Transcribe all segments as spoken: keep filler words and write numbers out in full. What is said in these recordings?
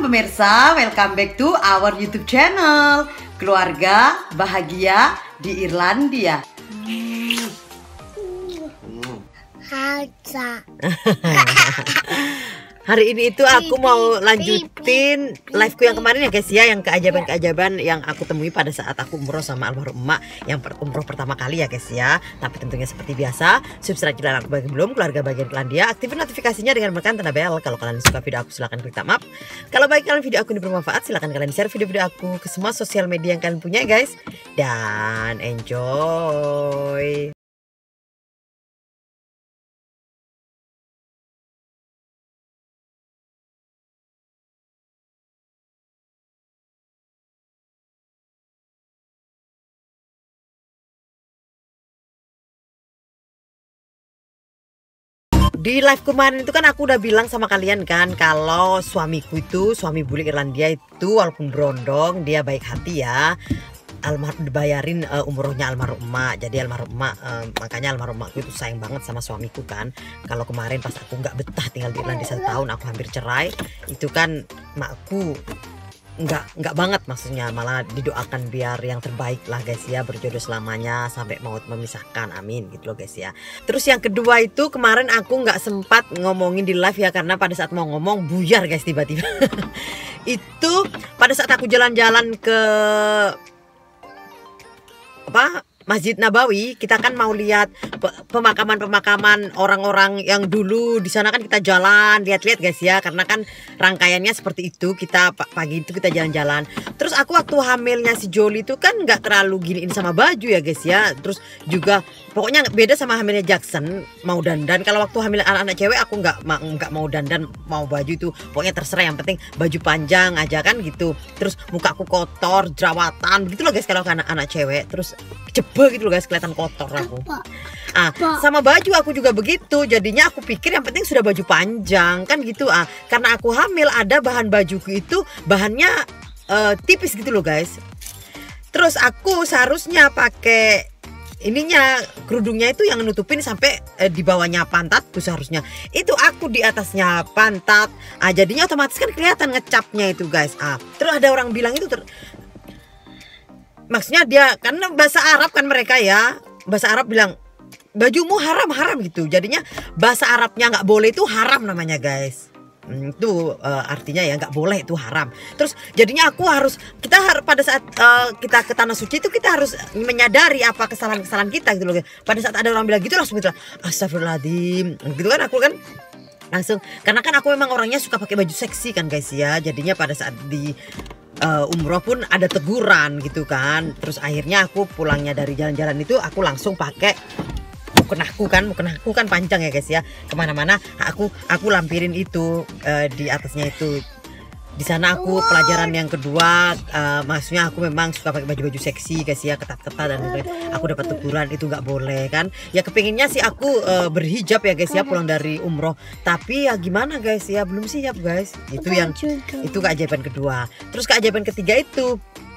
pemirsa, welcome back to our YouTube channel Keluarga Bahagia di Irlandia. Hari ini itu aku mau lanjutin liveku yang kemarin ya guys ya, yang keajaiban-keajaiban yang aku temui pada saat aku umroh sama almarhum emak, yang umroh pertama kali ya guys ya. Tapi tentunya seperti biasa, subscribe channel aku bagi belum, Keluarga Bahagia Irlandia, aktifin notifikasinya dengan menekan tanda bel. Kalau kalian suka video aku silahkan klik thumbs up. Kalau bagi kalian video aku ini bermanfaat, silahkan kalian share video-video aku ke semua sosial media yang kalian punya guys. Dan enjoy. Di live kemarin itu kan aku udah bilang sama kalian kan, kalau suamiku itu, suami bule Irlandia itu walaupun berondong dia baik hati ya. Almarhum dibayarin uh, umrohnya almarhum emak. Jadi almarhum emak uh, makanya almarhum emakku itu sayang banget sama suamiku kan. Kalau kemarin pas aku nggak betah tinggal di Irlandia satu tahun, aku hampir cerai, itu kan emakku nggak nggak banget, maksudnya malah didoakan biar yang terbaik lah guys ya, berjodoh selamanya sampai maut memisahkan, amin gitu loh guys ya. Terus yang kedua itu kemarin aku nggak sempat ngomongin di live ya, karena pada saat mau ngomong buyar guys tiba-tiba. Itu pada saat aku jalan-jalan ke apa Masjid Nabawi, kita kan mau lihat pemakaman-pemakaman orang-orang yang dulu di sana kan, kita jalan lihat-lihat guys ya, karena kan rangkaiannya seperti itu. Kita pagi itu kita jalan-jalan. Terus aku waktu hamilnya si Jolie itu kan nggak terlalu giniin sama baju ya guys ya. Terus juga pokoknya beda sama hamilnya Jackson, mau dandan. Kalau waktu hamil anak-anak cewek aku nggak nggak mau dandan, mau baju itu pokoknya terserah, yang penting baju panjang aja kan gitu. Terus mukaku kotor, jerawatan gitu loh guys kalau anak-anak cewek. Terus jebel gitu loh guys, kelihatan kotor aku. Ah, sama baju aku juga begitu. Jadinya aku pikir yang penting sudah baju panjang kan gitu. Ah, karena aku hamil ada bahan bajuku itu bahannya uh, tipis gitu loh guys. Terus aku seharusnya pakai ininya, kerudungnya itu yang nutupin sampai eh, di bawahnya pantatku seharusnya. Itu aku di atasnya pantat. Ah, jadinya otomatis kan kelihatan ngecapnya itu guys. Ah, terus ada orang bilang itu ter maksudnya dia karena bahasa Arab kan mereka ya, bahasa Arab bilang bajumu haram haram gitu. Jadinya bahasa Arabnya nggak boleh itu haram namanya guys. Hmm, itu uh, artinya ya nggak boleh, itu haram. Terus jadinya aku harus kita harus pada saat uh, kita ke tanah suci itu kita harus menyadari apa kesalahan-kesalahan kita gitu loh. Pada saat ada orang bilang gitu langsung gitu, astagfirullahaladzim gitu kan, aku kan langsung, karena kan aku memang orangnya suka pakai baju seksi kan guys ya. Jadinya pada saat di Uh, umroh pun ada teguran gitu kan. Terus akhirnya aku pulangnya dari jalan-jalan itu aku langsung pakai mukenahku kan, mukenahku kan panjang ya guys ya, kemana-mana aku aku lampirin itu uh, di atasnya itu. Di sana aku pelajaran yang kedua, uh, maksudnya aku memang suka pakai baju-baju seksi guys ya, ketat-ketat, dan aku dapat teguran itu nggak boleh kan. Ya kepinginnya sih aku uh, berhijab ya guys ya pulang dari umroh, tapi ya gimana guys ya, belum siap guys. Itu yang itu keajaiban kedua. Terus keajaiban ketiga itu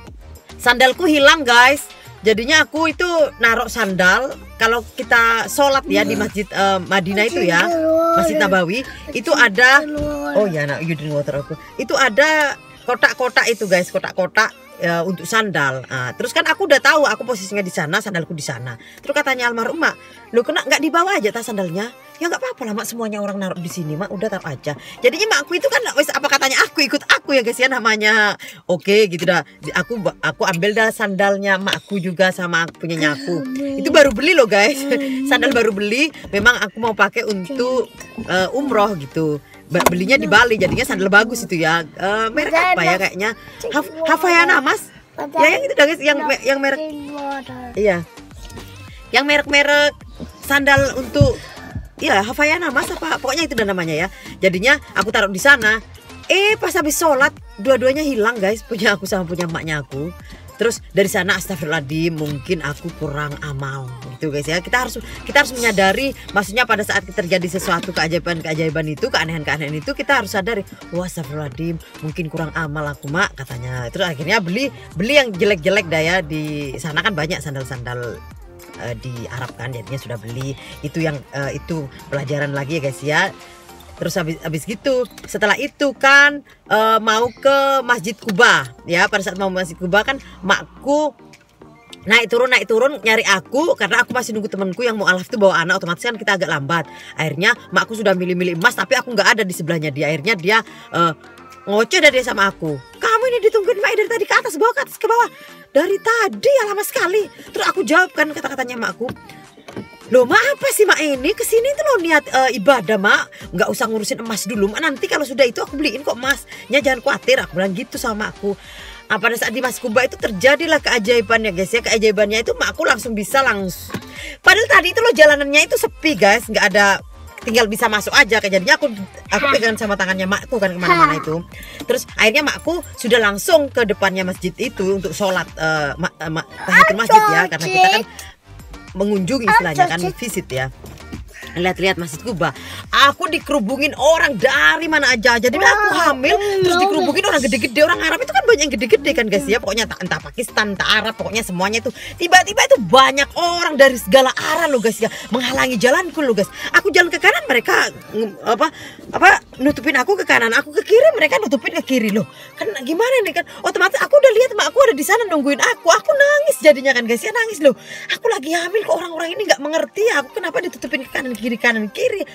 sandalku hilang guys. Jadinya aku itu naruh sandal. Kalau kita sholat ya di Masjid uh, Madinah itu ya, Masjid Nabawi itu ada, oh ya nak, you drink water aku. Itu ada kotak-kotak itu guys, kotak-kotak uh, untuk sandal. Nah, terus kan aku udah tahu aku posisinya di sana, sandalku di sana. Terus katanya almarhum mak, lo kena nggak dibawa aja tas sandalnya? Ya nggak apa-apa lah mak, semuanya orang naruh di sini mak, udah taruh aja. Jadinya makku itu kan wes apa katanya aku ikut aku ya guys ya, namanya oke gitu dah. Aku aku ambil dah sandalnya makku juga sama punyanya aku. Itu baru beli loh guys, sandal baru beli. Memang aku mau pakai untuk uh, umroh gitu. Belinya di Bali, jadinya sandal bagus itu ya. Uh, merek apa ya kayaknya? Haf Havayana mas? Ya yang itu dah guys, yang yang merek. Iya. Yang merek-merek sandal untuk ya Havayana mas apa, pokoknya itu dan namanya ya. Jadinya aku taruh di sana. Eh pas habis sholat dua-duanya hilang guys, punya aku sama punya emaknya aku. Terus dari sana astagfirullahaladzim, mungkin aku kurang amal gitu guys ya. Kita harus kita harus menyadari, maksudnya pada saat terjadi sesuatu keajaiban-keajaiban itu, keanehan-keanehan itu, kita harus sadari, wah astagfirullahaladzim, mungkin kurang amal aku mak katanya. Terus akhirnya beli beli yang jelek-jelek dah ya. Di sana kan banyak sandal-sandal uh, di Arab kan, jadinya sudah beli itu yang uh, itu pelajaran lagi ya guys ya. Terus habis habis gitu, setelah itu kan uh, mau ke Masjid Kuba ya. Pada saat mau Masjid Kuba kan makku naik turun naik turun nyari aku karena aku masih nunggu temanku yang mau alaf tuh bawa anak, otomatis kan kita agak lambat. Akhirnya makku sudah milih-milih emas tapi aku nggak ada di sebelahnya dia. Akhirnya dia uh, ngoceh dari dia sama aku. Kamu ini ditungguin Mak dari tadi ke atas bawah ke atas ke bawah. Dari tadi ya lama sekali. Terus aku jawab kan kata-katanya makku. Loh Mak apa sih Mak ini kesini tuh lo niat uh, ibadah Mak, nggak usah ngurusin emas dulu Mak, nanti kalau sudah itu aku beliin kok emasnya, jangan khawatir, aku bilang gitu sama makku. Nah, pada saat di Masjid Kuba itu terjadilah keajaibannya guys ya. Keajaibannya itu makku langsung bisa langsung. Padahal tadi itu loh jalanannya itu sepi guys, nggak ada, tinggal bisa masuk aja. Jadinya aku aku pegang sama tangannya makku kan kemana-mana itu. Terus akhirnya makku sudah langsung ke depannya masjid itu untuk sholat uh, ma, ma, tahiyatul masjid ya, karena kita kan mengunjungi istilahnya kan visit ya. Lihat-lihat Masjid Kuba, aku dikerubungin orang dari mana aja. Jadi aku hamil terus dikerubungin orang gede-gede. Orang Arab itu kan banyak yang gede-gede kan guys ya. Pokoknya entah Pakistan, entah Arab, pokoknya semuanya itu tiba-tiba itu banyak orang dari segala arah loh guys ya, menghalangi jalanku loh guys. Aku jalan ke kanan, mereka apa apa nutupin aku ke kanan, aku ke kiri, mereka nutupin ke kiri loh. Kan gimana nih kan? Otomatis aku udah lihat mak aku ada di sana nungguin aku. Aku nangis jadinya kan guys ya, nangis loh. Aku lagi hamil kok orang-orang ini nggak mengerti aku kenapa ditutupin ke kanan kiri kanan kiri.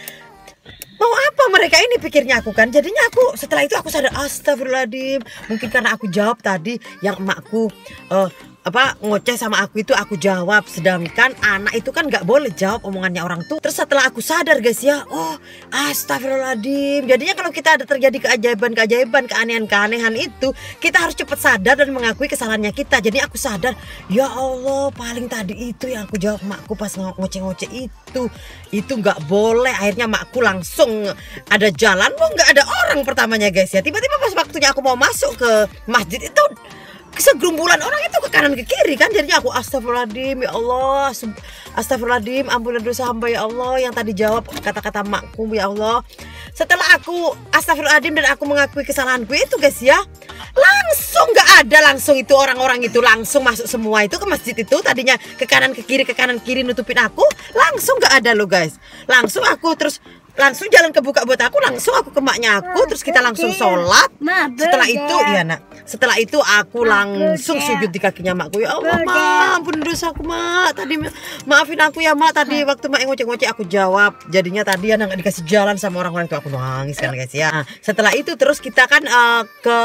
Mau apa mereka ini pikirnya aku kan. Jadinya aku setelah itu aku sadar, astagfirullahaladzim, mungkin karena aku jawab tadi yang emakku uh, apa ngoceh sama aku itu aku jawab, sedangkan anak itu kan nggak boleh jawab omongannya orang tuh. Terus setelah aku sadar guys ya, oh astagfirullahaladzim. Jadinya kalau kita ada terjadi keajaiban-keajaiban, keanehan-keanehan itu, kita harus cepat sadar dan mengakui kesalahannya kita. Jadi aku sadar, ya Allah paling tadi itu yang aku jawab makku pas ngoceh-ngoceh itu, itu nggak boleh. Akhirnya makku langsung ada jalan, oh nggak ada orang pertamanya guys ya. Tiba-tiba pas waktunya aku mau masuk ke masjid itu, segerumbulan orang itu ke kanan ke kiri kan. Jadinya aku astagfirullahaladzim, ya Allah, astagfirullahaladzim, ampunilah dosa hamba ya Allah, yang tadi jawab kata-kata makku ya Allah. Setelah aku astagfirullahaladzim dan aku mengakui kesalahanku itu guys ya, langsung nggak ada, langsung itu orang-orang itu langsung masuk semua itu ke masjid itu. Tadinya ke kanan ke kiri ke kanan kiri nutupin aku, langsung nggak ada loh guys. Langsung aku terus langsung jalan kebuka buat aku, langsung aku ke maknya aku, terus kita langsung sholat. Setelah itu ya nak, setelah itu aku langsung sujud di kakinya makku. Ya Allah mak, ampun dosaku mak, tadi maafin aku ya mak, tadi waktu mak ngoceh-ngoceh aku jawab. Jadinya tadi anak nggak dikasih jalan sama orang-orang itu, aku nangis kan guys ya. Nah, setelah itu terus kita kan uh, ke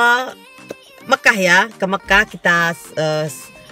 Mekah ya, ke Mekah kita uh,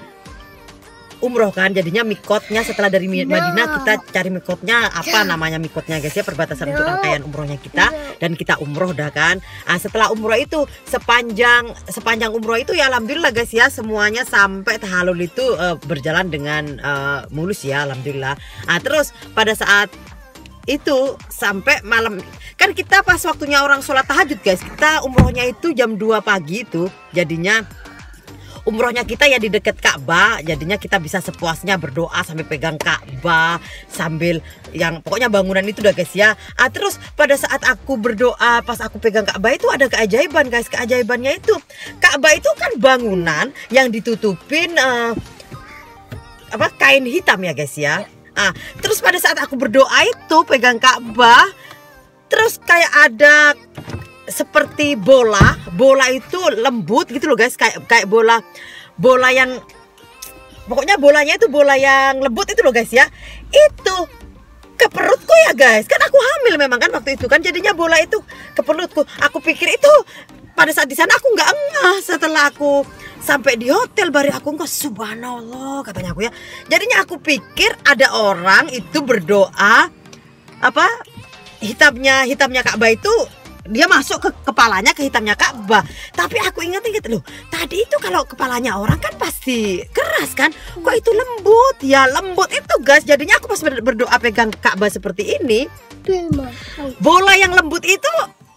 umroh kan. Jadinya mikotnya setelah dari Madinah kita cari mikotnya apa namanya mikotnya guys ya, perbatasan untuk rangkaian umrohnya kita, dan kita umroh dah kan. Nah, setelah umroh itu sepanjang sepanjang umroh itu ya alhamdulillah guys ya, semuanya sampai tahalul itu uh, berjalan dengan uh, mulus ya alhamdulillah. Nah, terus pada saat itu sampai malam kan kita pas waktunya orang sholat tahajud guys, kita umrohnya itu jam dua pagi itu. Jadinya umrohnya kita ya di dekat Ka'bah, jadinya kita bisa sepuasnya berdoa sambil pegang Ka'bah, sambil yang pokoknya bangunan itu udah guys ya. Ah, terus pada saat aku berdoa pas aku pegang Ka'bah itu ada keajaiban guys. Keajaibannya itu Ka'bah itu kan bangunan yang ditutupin uh, apa kain hitam ya guys ya. Ah, terus pada saat aku berdoa itu pegang Ka'bah, terus kayak ada seperti bola, bola itu lembut gitu loh guys, kayak kayak bola bola yang pokoknya bolanya itu bola yang lembut itu loh guys ya. Itu ke perutku ya guys, kan aku hamil memang kan waktu itu kan, jadinya bola itu ke perutku. Aku pikir itu pada saat di sana aku nggak ngeh, setelah aku sampai di hotel baru aku nggak, subhanallah katanya aku ya. Jadinya aku pikir ada orang itu berdoa apa hitamnya hitamnya Ka'bah itu dia masuk ke kepalanya, ke hitamnya Ka'bah. Tapi aku ingat-ingat loh, tadi itu kalau kepalanya orang kan pasti keras kan, kok itu lembut ya, lembut itu guys. Jadinya aku pas berdoa pegang Ka'bah seperti ini, bola yang lembut itu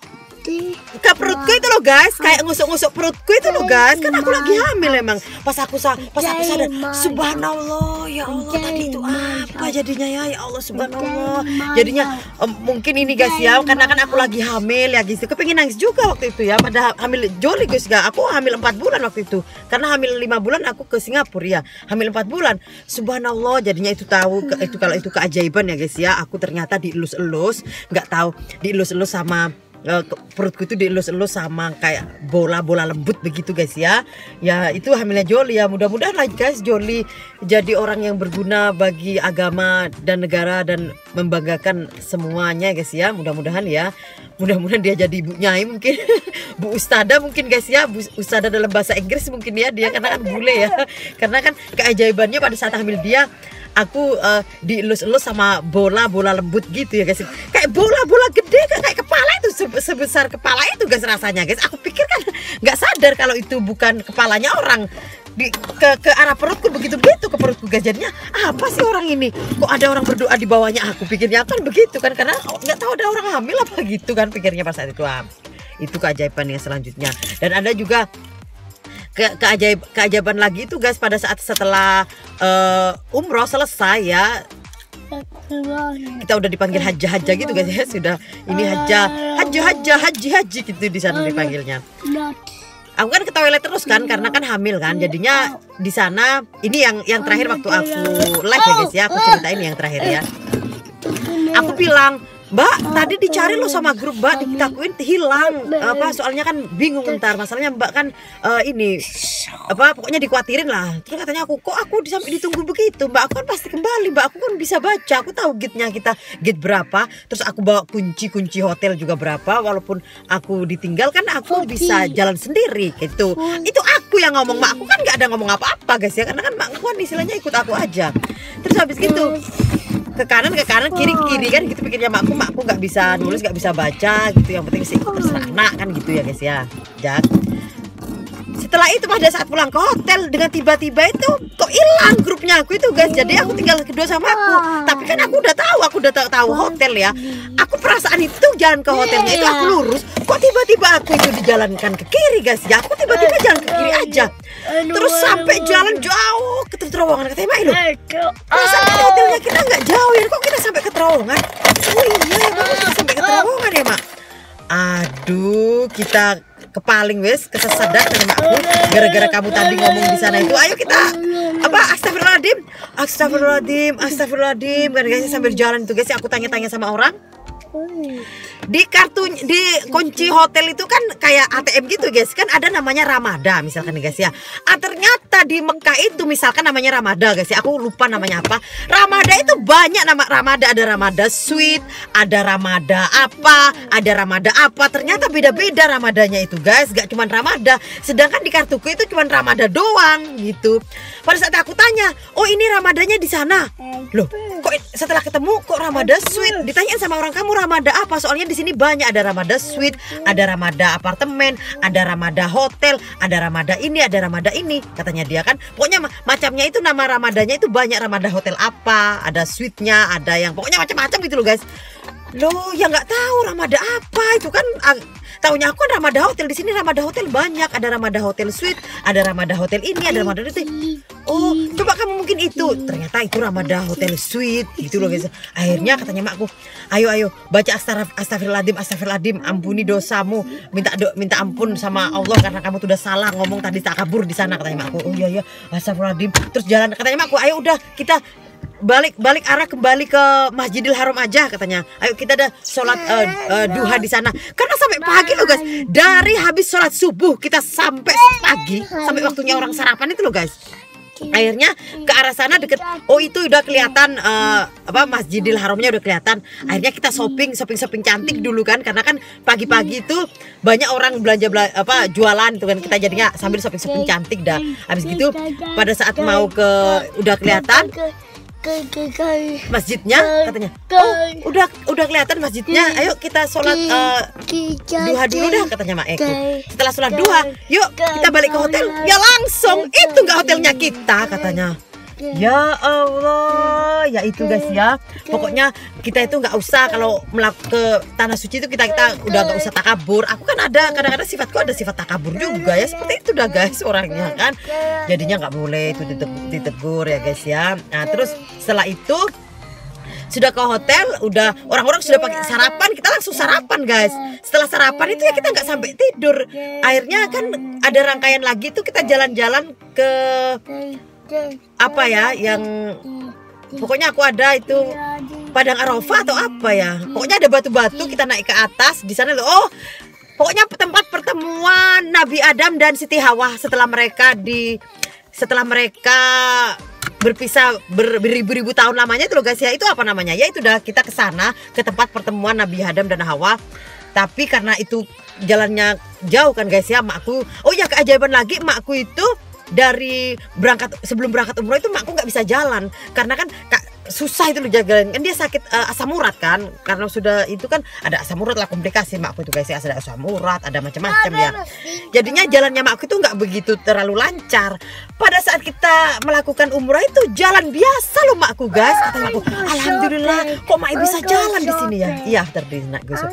ke perutku itu loh guys, kayak ngusuk-ngusuk perutku itu loh guys. Kan aku lagi hamil emang. Pas aku sa pas aku sadar, subhanallah, ya Allah tadi itu apa jadinya ya, ya Allah subhanallah. Jadinya um, mungkin ini guys ya, karena kan aku lagi hamil ya guys. Kepengen nangis juga waktu itu ya, pada hamil joli guys gak. Aku hamil empat bulan waktu itu. Karena hamil lima bulan aku ke Singapura ya. Hamil empat bulan. Subhanallah, jadinya itu tahu ke, itu kalau itu keajaiban ya guys ya. Aku ternyata dielus-elus, nggak tahu dielus-elus sama Uh, perutku itu dielus-elus sama kayak bola-bola lembut begitu guys ya. Ya itu hamilnya Joli ya. Mudah-mudahan lah guys Joli jadi orang yang berguna bagi agama dan negara dan membanggakan semuanya guys ya. Mudah-mudahan ya. Mudah-mudahan dia jadi ibu nyai mungkin. Bu Ustada mungkin guys ya. Bu Ustada dalam bahasa Inggris mungkin ya dia, karena kan bule ya. Karena kan keajaibannya pada saat hamil dia, aku uh, dielus-elus sama bola-bola lembut gitu ya guys. Kayak bola-bola gede kan, kayak kepala itu sebesar kepala itu guys rasanya guys. Aku pikir kan nggak sadar kalau itu bukan kepalanya orang. Di, ke, ke arah perutku begitu-begitu ke perutku guys. Jadinya apa sih orang ini? Kok ada orang berdoa di bawahnya? Aku pikirnya kan begitu kan, karena nggak tahu ada orang hamil apa gitu kan pikirnya pas saat itu. Ah, itu keajaiban yang selanjutnya. Dan ada juga ke keajaib keajaiban lagi itu guys pada saat setelah uh, umroh selesai ya, kita udah dipanggil haja-haja gitu guys ya. Sudah ini haja haja-haja haji-haji gitu di sana dipanggilnya. Aku kan ke toilet terus kan karena kan hamil kan, jadinya di sana ini yang yang terakhir waktu aku live ya guys ya, aku ceritain yang terakhir ya. Aku bilang, Mbak, tadi dicari lo sama grup Mbak, ditakuin hilang apa, soalnya kan bingung ntar masalahnya Mbak kan uh, ini apa pokoknya dikuatirin lah. Terus katanya aku, kok aku sampai ditunggu begitu Mbak, aku kan pasti kembali Mbak, aku kan bisa baca, aku tahu gate-nya kita gate berapa, terus aku bawa kunci-kunci hotel juga berapa, walaupun aku ditinggal kan aku bisa jalan sendiri gitu. Itu aku yang ngomong, Mak aku kan nggak ada ngomong apa-apa guys ya, karena kan Mak aku kan istilahnya ikut aku aja. Terus habis gitu ke kanan ke kanan kiri kiri kan gitu pikirnya makku makku nggak bisa nulis nggak bisa baca gitu, yang penting sih terserah anak kan gitu ya guys ya. Jak setelah itu pada saat pulang ke hotel dengan tiba-tiba itu kok hilang grupnya aku itu guys. Jadi aku tinggal kedua sama aku, tapi kan aku udah tahu aku udah tahu, tahu hotel ya. Aku perasaan itu jalan ke hotelnya itu aku lurus, kok tiba-tiba aku itu dijalankan ke kiri guys ya. Aku tiba-tiba jalan ke kiri aja, terus sampai jalan jauh ke terowongan ke Tema loh. Perasaan hotelnya kita nggak jauh ya, kok kita sampai ke terowongan? Oh iya ya, kok kita sampai ke terowongan ya Mak. Aduh, kita kepaling wes kesesat dah sama aku gara-gara kamu tadi ngomong di sana itu. Ayo kita apa astagfirullahaladzim astagfirullahaladzim astagfirullahaladzim kan guys, sambil jalan itu guys aku tanya-tanya sama orang di kartu di kunci hotel itu kan kayak A T M gitu guys, kan ada namanya Ramada misalkan nih guys ya. Ah, ternyata di Mekah itu misalkan namanya Ramada guys ya, aku lupa namanya apa. Ramada itu banyak nama Ramada, ada Ramada Suite, ada Ramada apa, ada Ramada apa. Ternyata beda-beda Ramadanya itu guys, gak cuma Ramada. Sedangkan di kartuku itu cuma Ramada doang gitu. Pada saat aku tanya, oh ini Ramadanya di sana. Loh, kok setelah ketemu kok Ramada Suite? Ditanyain sama orang, kamu Ramada apa? Soalnya di sini banyak, ada Ramada Suite, ada Ramada apartemen, ada Ramada hotel, ada Ramada ini, ada Ramada ini. Katanya dia kan, pokoknya macamnya itu nama Ramadanya itu banyak. Ramada hotel apa, ada suite-nya, ada yang pokoknya macam-macam gitu loh guys. Loh, ya nggak tahu Ramada apa itu kan. Taunya aku kan Ramada hotel, di sini Ramada hotel banyak, ada Ramada hotel suite, ada Ramada hotel ini, ada Ramada itu. Oh, coba kamu mungkin itu. Ternyata itu Ramada hotel suite gitu loh guys. Akhirnya katanya makku, ayo ayo baca astagfirullahaladzim astagfirullahaladzim, ampuni dosamu, minta do, minta ampun sama Allah karena kamu tuh udah salah ngomong tadi tak kabur di sana, katanya makku. Oh iya iya astagfirullahaladzim. Terus jalan, katanya makku, ayo udah kita balik balik arah kembali ke Masjidil Haram aja, katanya. Ayo kita ada sholat uh, uh, duha di sana. Karena sampai pagi loh guys, dari habis sholat subuh kita sampai pagi, sampai waktunya orang sarapan itu loh guys. Akhirnya ke arah sana deket, oh itu udah kelihatan uh, apa Masjidil Haramnya udah kelihatan. Akhirnya kita shopping shopping shopping cantik dulu kan, karena kan pagi-pagi itu banyak orang belanja, belanja apa jualan tuh kan, kita jadinya sambil shopping shopping cantik dah. Habis gitu pada saat mau ke udah kelihatan masjidnya, katanya, oh udah udah kelihatan masjidnya, ayo kita sholat uh, duha dulu dah, katanya Mak Eko. Setelah sholat duha, yuk kita balik ke hotel. Ya langsung itu nggak hotelnya kita, katanya. Ya Allah, ya itu guys ya. Pokoknya kita itu nggak usah kalau melak ke tanah suci itu kita kita udah nggak usah takabur. Aku kan ada kadang-kadang sifatku ada sifat takabur juga ya, seperti itu dah guys orangnya kan. Jadinya nggak boleh itu ditegur ya guys ya. Nah terus setelah itu sudah ke hotel, udah orang-orang sudah pakai sarapan, kita langsung sarapan guys. Setelah sarapan itu ya kita nggak sampai tidur. Akhirnya kan ada rangkaian lagi tuh kita jalan-jalan ke apa ya yang pokoknya aku ada itu Padang Arafah atau apa ya. Pokoknya ada batu-batu kita naik ke atas di sana loh. Oh, pokoknya tempat pertemuan Nabi Adam dan Siti Hawa setelah mereka di setelah mereka berpisah ber, beribu-ribu tahun lamanya itu loh guys ya. Itu apa namanya? Ya itu dah kita ke sana ke tempat pertemuan Nabi Adam dan Hawa. Tapi karena itu jalannya jauh kan guys ya, makku. Oh ya keajaiban lagi, makku itu dari berangkat sebelum berangkat umroh itu makku nggak bisa jalan karena kan kak, susah itu loh jalan kan dia sakit uh, asam urat kan karena sudah itu kan ada asam urat lah komplikasi makku itu guys ya, ada asam urat ada macam-macam ya. Jadinya jalannya makku itu nggak begitu terlalu lancar. Pada saat kita melakukan umroh itu jalan biasa loh makku guys. Kata makku, alhamdulillah kok mak bisa jalan di sini ya. Iya terdiri nak guys.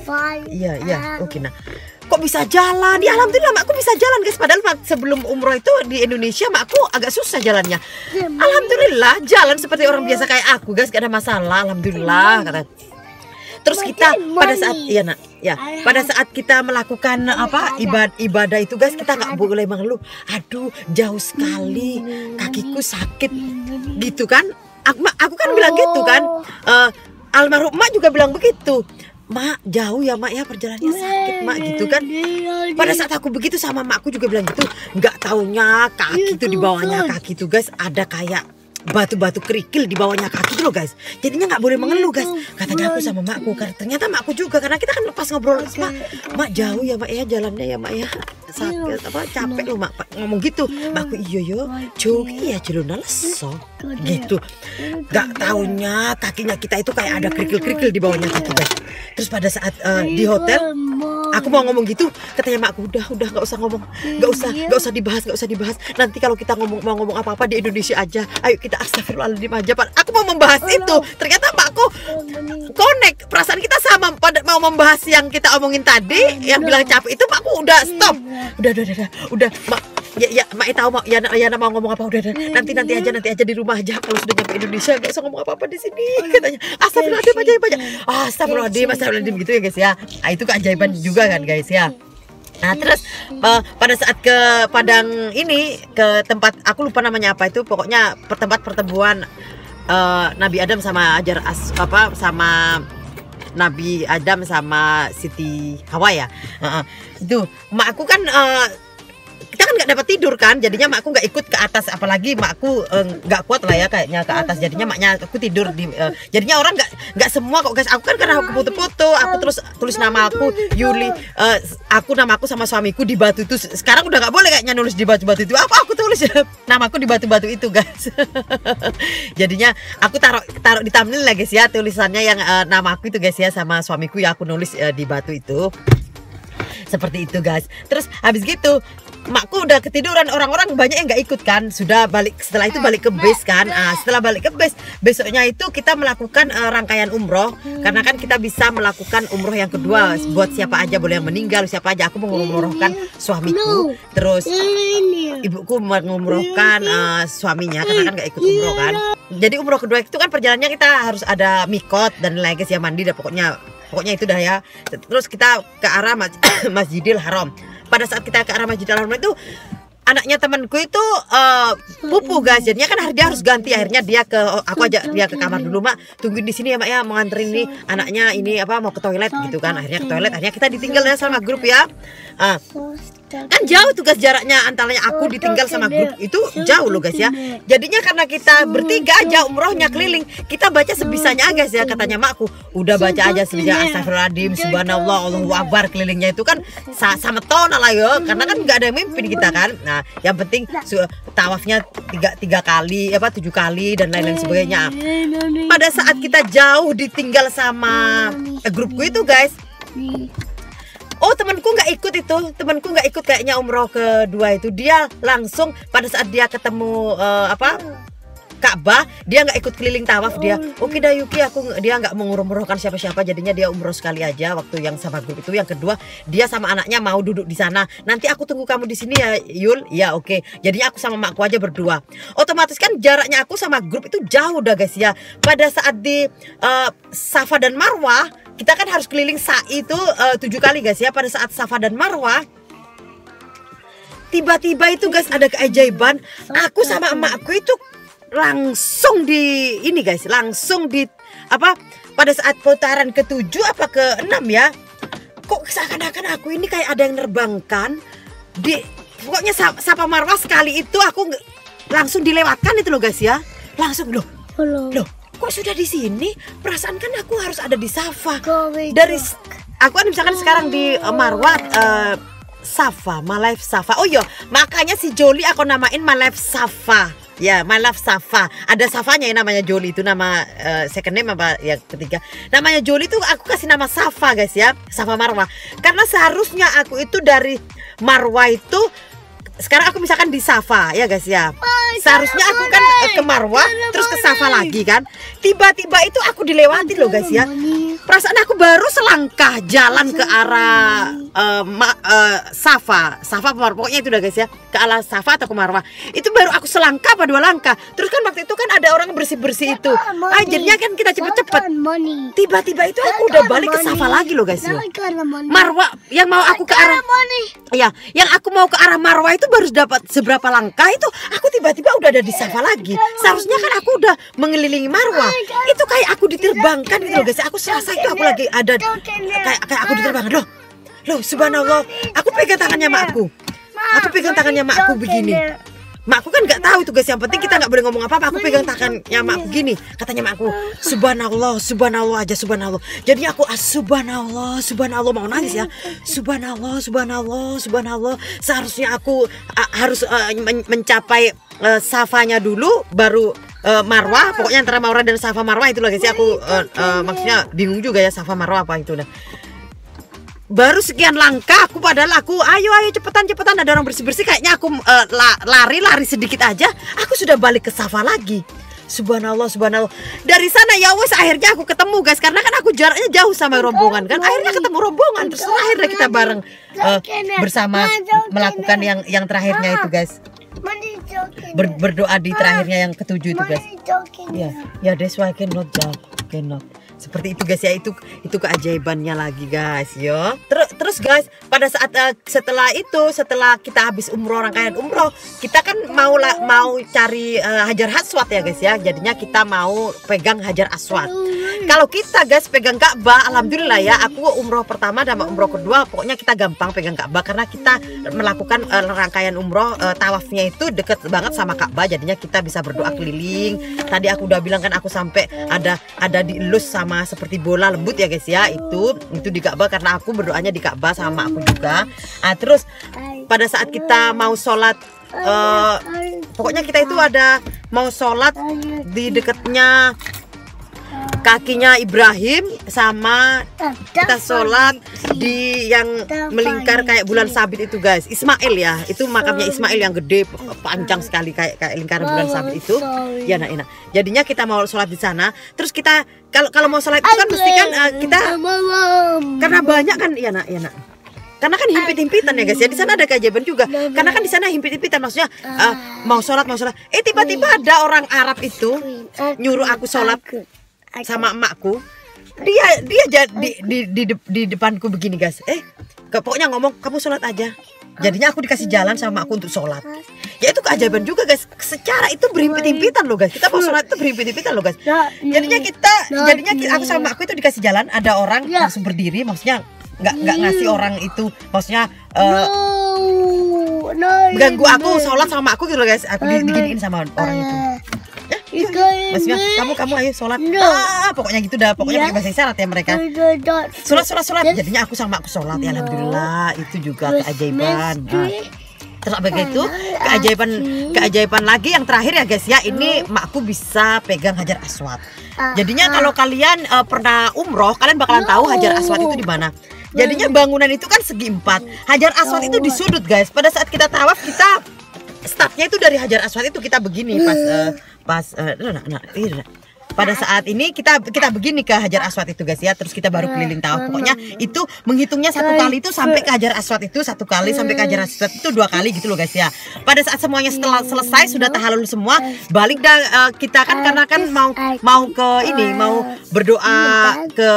Iya iya oke nah. Kok bisa jalan? Ya alhamdulillah makku bisa jalan guys. Padahal sebelum umroh itu di Indonesia makku agak susah jalannya. Alhamdulillah jalan seperti orang biasa kayak aku guys, gak ada masalah. Alhamdulillah kata. Terus kita pada saat ya nak ya pada saat kita melakukan apa ibadah ibadah itu guys kita nggak boleh mengeluh. Aduh jauh sekali kakiku sakit gitu kan. Aku, aku kan bilang gitu kan. Uh, almarhum mak juga bilang begitu. Mak jauh ya mak ya perjalanannya sakit mak gitu kan. Pada saat aku begitu sama makku juga bilang gitu. Nggak taunya kaki itu di bawahnya kaki itu guys ada kayak batu-batu kerikil di bawahnya kaki itu loh guys. Jadinya nggak boleh mengeluh guys. Katanya aku sama makku karena ternyata makku juga karena kita kan lepas ngobrol mak, mak jauh ya mak ya jalannya ya mak ya sakit apa capek loh mak ngomong gitu. Makku iyo yo jogi ya jeluna leso gitu. Nggak taunya kakinya kita itu kayak ada kerikil-kerikil di bawahnya kaki guys. Terus pada saat uh, di hotel aku mau ngomong gitu katanya makku udah udah nggak usah ngomong nggak usah nggak usah dibahas nggak usah dibahas nanti kalau kita ngomong mau ngomong apa apa di Indonesia aja ayo kita astagfirullahaladzim aja Pak. Aku mau membahas itu ternyata makku connect perasaan kita sama pada mau membahas yang kita omongin tadi yang bilang capek itu makku udah stop udah udah udah udah mak ya ya mak tahu mak ya ya mau ngomong apa udah, udah nanti nanti aja nanti aja di rumah aja kalau sudah nyampe Indonesia nggak usah ngomong apa apa di sini katanya astagfirullahaladzim aja aja astagfirullahaladzim astagfirullahaladzim gitu ya guys ya. Nah, itu keajaiban juga kan guys ya. Nah terus uh, pada saat ke Padang ini ke tempat aku lupa namanya apa itu pokoknya tempat pertemuan uh, Nabi Adam sama Hajar as apa sama Nabi Adam sama Siti Hawa ya. Uh, uh, itu mak aku kan uh, kita kan nggak dapat tidur kan jadinya makku nggak ikut ke atas apalagi makku nggak uh, kuat lah ya kayaknya ke atas jadinya maknya aku tidur di uh, jadinya orang nggak nggak semua kok guys aku kan karena aku foto-foto aku terus tulis nama aku Yuli uh, aku nama aku sama suamiku di batu itu sekarang udah nggak boleh kayaknya nulis di batu-batu itu apa aku tulis namaku di batu-batu itu guys. Jadinya aku taruh taruh di thumbnail lah guys ya tulisannya yang uh, nama aku itu guys ya sama suamiku ya aku nulis uh, di batu itu seperti itu guys. Terus habis gitu makku udah ketiduran orang-orang banyak yang nggak ikut kan sudah balik setelah itu balik ke base kan. Nah, setelah balik ke base besoknya itu kita melakukan uh, rangkaian umroh karena kan kita bisa melakukan umroh yang kedua buat siapa aja boleh yang meninggal siapa aja aku mau mengumrohkan suamiku terus ibuku mengumrohkan uh, suaminya karena kan nggak ikut umroh kan. Jadi umroh kedua itu kan perjalanannya kita harus ada mikot dan lagi ya mandi dan pokoknya pokoknya itu dah ya. Terus kita ke arah Masjidil Haram. Pada saat kita ke arah Masjidil Haram itu anaknya temanku itu uh, pupu guys jadinya kan dia harus ganti akhirnya dia ke aku ajak dia ke kamar dulu mak tungguin di sini ya mak ya mau nganterin nih anaknya ini apa mau ke toilet gitu kan akhirnya ke toilet akhirnya kita ditinggal ya sama grup ya. Uh, kan jauh tugas jaraknya antaranya aku ditinggal sama grup itu jauh loh guys ya jadinya karena kita bertiga aja umrohnya keliling kita baca sebisanya guys ya katanya makku udah baca aja sebisanya astagfirullahaladzim subhanallah Allahu akbar kelilingnya itu kan sama tona lah yo karena kan nggak ada yang mimpin kita kan. Nah yang penting tawafnya tiga tiga kali apa tujuh kali dan lain-lain sebagainya. Pada saat kita jauh ditinggal sama grupku itu guys oh temanku nggak ikut itu temanku nggak ikut kayaknya umroh kedua itu dia langsung pada saat dia ketemu uh, apa Ka'bah, dia nggak ikut keliling tawaf dia. Oke dah Yuki, aku dia nggak mengumrohkan siapa-siapa, jadinya dia umroh sekali aja waktu yang sama grup itu. Yang kedua, dia sama anaknya mau duduk di sana. Nanti aku tunggu kamu di sini ya Yul. Ya oke. Jadinya aku sama makku aja berdua. Otomatis kan jaraknya aku sama grup itu jauh dah guys ya. Pada saat di uh, Safa dan Marwah, kita kan harus keliling sa'i itu uh, tujuh kali guys ya. Pada saat Safa dan Marwah, tiba-tiba itu guys ada keajaiban. Aku sama emakku itu langsung di ini guys, langsung di apa? Pada saat putaran ketujuh apa ke enam ya? Kok seakan-akan aku ini kayak ada yang nerbangkan di pokoknya Safa Marwah sekali itu aku langsung dilewatkan itu loh guys ya. Langsung loh. Loh, kok sudah di sini? Perasaan kan aku harus ada di Safa. Dari aku kan misalkan sekarang di uh, Marwah uh, Safa, My Life Safa. Oh iya, makanya si Joli aku namain My Life Safa. Ya, My Life Safa. Ada Safanya ya namanya Joli, itu nama uh, second name apa yang ketiga. Namanya Joli itu aku kasih nama Safa guys ya, Safa Marwah. Karena seharusnya aku itu dari Marwah itu sekarang aku misalkan di Safa ya guys ya. Seharusnya aku kan ke Marwah terus ke Safa lagi kan. Tiba-tiba itu aku dilewati loh guys ya. Perasaan aku baru selangkah jalan ke arah uh, ma, uh, Safa, Safa pokoknya itu udah guys ya, ke arah Safa atau ke Marwah. Itu baru aku selangkah apa dua langkah. Terus kan waktu itu kan ada orang bersih-bersih itu. Ah, jadinya kan kita cepet-cepet. Tiba-tiba itu aku udah balik ke Safa lagi loh guys ya. Marwah yang mau aku ke arah ya, yang aku mau ke arah Marwah itu baru dapat seberapa langkah itu aku tiba-tiba udah ada di Safa lagi. Seharusnya kan aku udah mengelilingi Marwah. Itu kayak aku diterbangkan gitu loh guys. Aku serasa itu aku lagi ada kayak kayak aku diterbangkan loh. Loh subhanallah. Aku pegang tangannya makku. Aku pegang tangannya makku begini. Makku kan nggak tahu itu guys. Yang penting kita nggak boleh ngomong apa-apa. Aku pegang tangannya makku gini. Katanya makku, subhanallah, subhanallah aja subhanallah. Jadi aku ah, subhanallah, subhanallah mau nangis ya. Subhanallah, subhanallah, subhanallah. Seharusnya aku uh, harus uh, men mencapai uh, Safanya dulu, baru uh, Marwah. Pokoknya antara Marwah dan Safa Marwah itulah guys ya. Aku uh, uh, maksudnya bingung juga ya Safa Marwah apa itu dah. Baru sekian langkah aku padahal aku ayo ayo cepetan cepetan ada orang bersih-bersih kayaknya aku uh, lari-lari sedikit aja aku sudah balik ke Safa lagi. Subhanallah subhanallah. Dari sana ya wes akhirnya aku ketemu guys karena kan aku jaraknya jauh sama rombongan kan. Akhirnya ketemu rombongan terus akhirnya kita bareng uh, bersama melakukan yang yang terakhirnya itu guys. Ber, berdoa di terakhirnya yang ketujuh itu guys. Ya, ya that's why I cannot jump, cannot. Seperti itu guys ya, itu itu keajaibannya lagi guys yo. Terus terus guys pada saat uh, setelah itu setelah kita habis umroh rangkaian umroh kita kan mau la, mau cari uh, Hajar Aswad ya guys ya. Jadinya kita mau pegang Hajar Aswad. Kalau kita guys pegang Ka'bah, alhamdulillah ya aku umroh pertama dan umroh kedua pokoknya kita gampang pegang Ka'bah karena kita melakukan uh, rangkaian umroh uh, tawafnya itu deket banget sama Ka'bah. Jadinya kita bisa berdoa keliling. Tadi aku udah bilang kan aku sampai ada ada dielus sama seperti bola lembut ya guys ya, itu itu di Ka'bah karena aku berdoanya di Ka'bah sama aku juga. Ah, terus pada saat kita mau sholat uh, pokoknya kita itu ada mau sholat di dekatnya kakinya Ibrahim sama kita sholat di yang melingkar kayak bulan sabit itu guys, Ismail ya, itu makamnya Ismail yang gede panjang sekali kayak kayak lingkaran bulan sabit itu ya nak enak. Jadinya kita mau sholat di sana terus kita kalau kalau mau sholat itu kan mesti kan uh, kita karena banyak kan ya nak ya nak karena kan himpit-himpitan ya guys ya, di sana ada keajaiban juga karena kan di sana himpit-himpitan maksudnya uh, mau sholat mau sholat eh tiba-tiba ada orang Arab itu nyuruh aku sholat sama emakku. Dia dia di, di, di, di depanku begini guys. Eh pokoknya ngomong kamu sholat aja. Jadinya aku dikasih jalan sama emakku untuk sholat. Ya itu keajaiban juga guys. Secara itu berhimpit-himpitan loh guys. Kita mau sholat itu berhimpit-himpitan loh guys. Jadinya kita jadinya aku sama emakku itu dikasih jalan. Ada orang langsung berdiri, maksudnya nggak nggak ngasih orang itu, maksudnya uh, ganggu aku sholat sama aku gitu loh guys. Aku diginiin sama orang itu. Maksudnya kamu kamu ayo sholat ah, pokoknya gitu dah, pokoknya pakai bahasa isyarat ya mereka. Sholat sholat sholat. Jadinya aku sama aku sholat ya alhamdulillah, itu juga keajaiban. Nah, terus begitu keajaiban keajaiban lagi yang terakhir ya guys ya, ini makku bisa pegang Hajar Aswad. Jadinya kalau kalian uh, pernah umroh kalian bakalan tahu Hajar Aswad itu di mana. Jadinya bangunan itu kan segi empat, Hajar Aswad itu di sudut guys. Pada saat kita tawaf kita startnya itu dari Hajar Aswad itu kita begini pas uh, pas uh, nah, nah, nah, pada saat ini kita kita begini ke Hajar Aswad itu guys ya, terus kita baru keliling tahu. Pokoknya itu menghitungnya satu kali itu sampai ke Hajar Aswad itu satu kali, sampai ke Hajar Aswad itu dua kali gitu loh guys ya. Pada saat semuanya setelah selesai sudah tahallul semua, balik dah uh, kita kan karena kan mau mau ke ini mau berdoa ke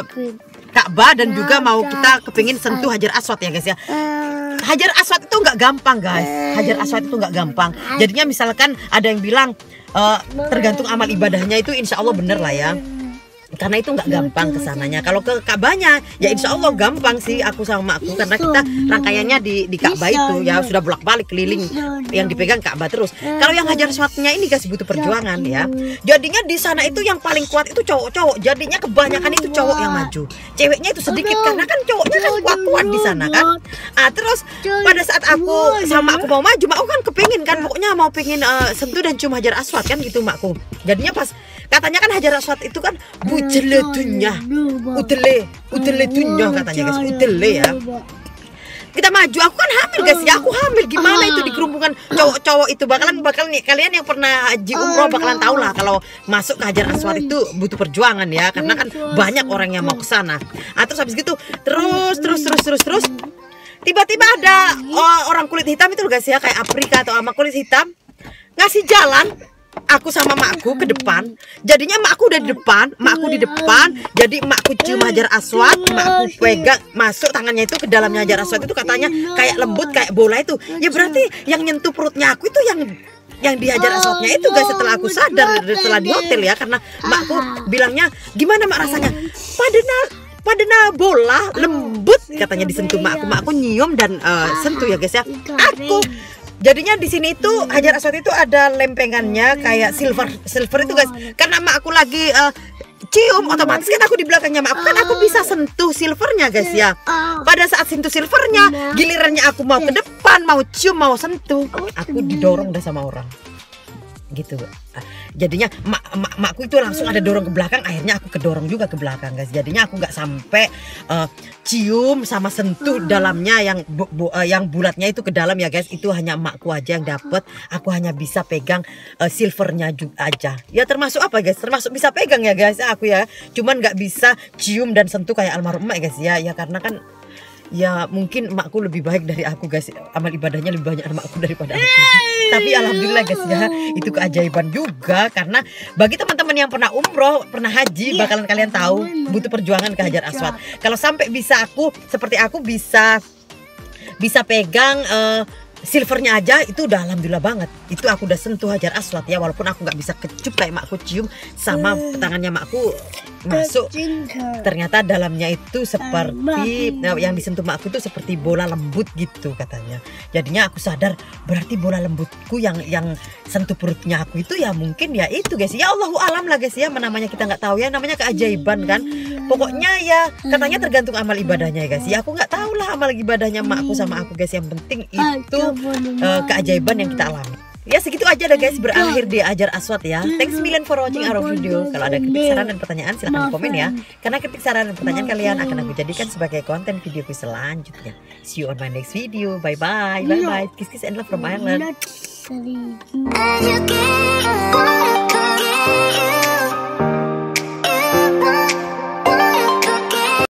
Ka'bah dan juga mau kita kepingin sentuh Hajar Aswad ya guys ya. Hajar Aswad itu nggak gampang guys. Hajar Aswad itu nggak gampang. Jadinya misalkan ada yang bilang Uh, tergantung amal ibadahnya itu insya Allah bener lah ya. Karena itu nggak gampang kesananya. Kalau ke Ka'bahnya ya insya Allah gampang sih aku sama makku, karena kita rangkaiannya di di Ka'bah itu ya sudah bolak-balik keliling yang dipegang Ka'bah terus. Kalau yang Hajar Aswadnya ini guys butuh perjuangan ya. Jadinya di sana itu yang paling kuat itu cowok-cowok. Jadinya kebanyakan itu cowok yang maju. Ceweknya itu sedikit karena kan cowoknya kan kuat-kuat di sana kan. Ah terus pada saat aku sama aku mau maju, makku kan kepingin kan pokoknya mau pingin uh, sentuh dan cium Hajar Aswad kan gitu makku. Jadinya pas katanya kan Hajar Aswad itu kan bujele dunya, utele, utele dunya katanya guys, utele ya. Kita maju, aku kan hamil guys ya, aku hamil gimana itu di kerumunan cowok-cowok itu bakalan bakal nih kalian yang pernah haji umroh bakalan tahu lah kalau masuk ke Hajar Aswad itu butuh perjuangan ya, karena kan banyak orang yang mau ke sana. Ah terus habis gitu terus terus terus terus terus tiba-tiba ada oh, orang kulit hitam itu guys ya, kayak Afrika atau ama kulit hitam ngasih jalan aku sama makku ke depan. Jadinya makku udah di depan, makku di depan. Jadi makku cium Hajar Aswad, makku pegang masuk tangannya itu ke dalamnya Hajar Aswad itu katanya kayak lembut kayak bola itu. Ya berarti yang nyentuh perutnya aku itu yang yang di Hajar Aswadnya itu guys, setelah aku sadar setelah di hotel ya, karena makku bilangnya gimana mak rasanya? Padahal padahal bola lembut katanya disentuh makku, makku nyium dan uh, sentuh ya guys ya. Aku jadinya di sini itu Hajar Aswad itu ada lempengannya kayak silver silver itu guys. Karena mak aku lagi uh, cium, otomatis kan aku di belakangnya mak aku kan aku bisa sentuh silvernya guys ya. Pada saat sentuh silvernya, gilirannya aku mau ke depan, mau cium, mau sentuh, aku didorong dah sama orang gitu. Jadinya mak, mak makku itu langsung ada dorong ke belakang, akhirnya aku kedorong juga ke belakang guys. Jadinya aku nggak sampai uh, cium sama sentuh dalamnya yang bu, bu, uh, yang bulatnya itu ke dalam ya guys. Itu hanya makku aja yang dapet. Aku hanya bisa pegang uh, silvernya juga aja. Ya termasuk apa guys? Termasuk bisa pegang ya guys aku ya. Cuman nggak bisa cium dan sentuh kayak almarhum emak guys ya. Ya karena kan ya mungkin emakku lebih baik dari aku guys, amal ibadahnya lebih banyak emakku daripada aku. Tapi alhamdulillah guys ya, itu keajaiban juga, karena bagi teman-teman yang pernah umroh, pernah haji, bakalan kalian tahu butuh perjuangan ke Hajar Aswad. Kalau sampai bisa aku seperti aku bisa bisa pegang uh, silvernya aja, itu udah alhamdulillah banget. Itu aku udah sentuh Hajar Aswad ya, walaupun aku nggak bisa kecup kayak makku cium sama tangannya makku masuk. Ternyata dalamnya itu seperti nah, yang disentuh makku itu seperti bola lembut gitu katanya. Jadinya aku sadar berarti bola lembutku yang yang sentuh perutnya aku itu ya mungkin ya itu guys. Ya Allahu alam lah guys ya, namanya kita nggak tahu ya, namanya keajaiban kan. Pokoknya ya katanya tergantung amal ibadahnya ya guys. Ya aku nggak tahu lah amal ibadahnya makku sama aku guys. Yang penting itu uh, keajaiban yang kita alami. Ya segitu aja dah guys, berakhir di Hajar Aswad ya. Thanks million for watching our video. Kalau ada kritik, saran dan pertanyaan silahkan komen ya. Karena kritik, saran dan pertanyaan kalian akan aku jadikan sebagai konten videoku selanjutnya. See you on my next video. Bye bye. Bye bye. Kiss kiss and love from Ireland.